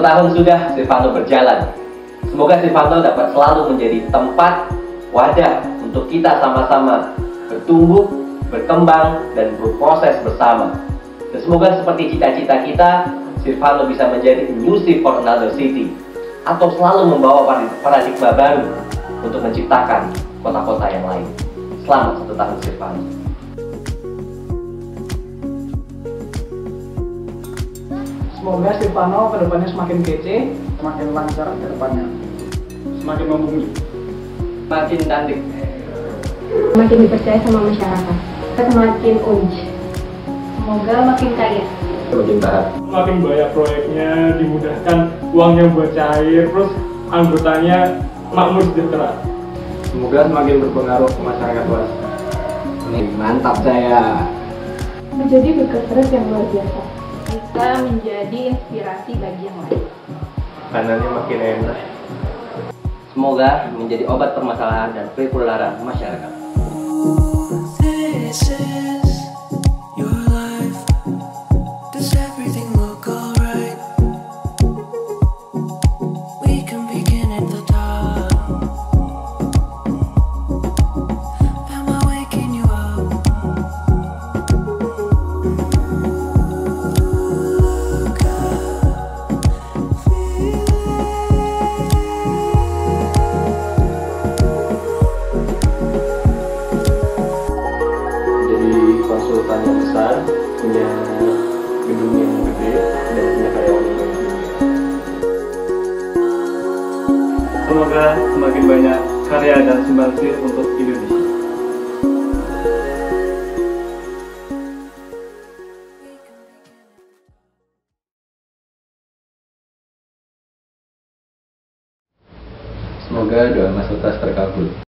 tahun sudah Shirvano berjalan. Semoga Shirvano dapat selalu menjadi tempat wadah untuk kita sama-sama bertumbuh, berkembang, dan berproses bersama. Dan semoga seperti cita-cita kita, Shirvano bisa menjadi new shape for another city, atau selalu membawa paradigma baru untuk menciptakan kota-kota yang lain. Selamat 1 tahun Shirvano. Semoga Shirvano kedepannya semakin kece, semakin lancar kedepannya, semakin membumi, Makin cantik, makin dipercaya sama masyarakat, semakin unj, semoga makin kaya, semakin bahagia, semakin banyak proyeknya, dimudahkan, uangnya buat cair, terus anggotanya makmur sejahtera. semoga semakin berpengaruh ke masyarakat luas. Ini mantap saya. menjadi bekerja yang luar biasa, bisa menjadi inspirasi bagi yang lain. Makanannya makin enak. Semoga menjadi obat permasalahan dan perpuluhan masyarakat. This is your life. Does everything look alright? We can begin at the top. Am I waking you up? Look up, feel it. Konsultan yang besar, punya gedung yang gede, dan punya karyawan yang banyak. Semoga semakin banyak karya dan sumbangsi untuk Indonesia. Semoga doa Mas Utas terkabul.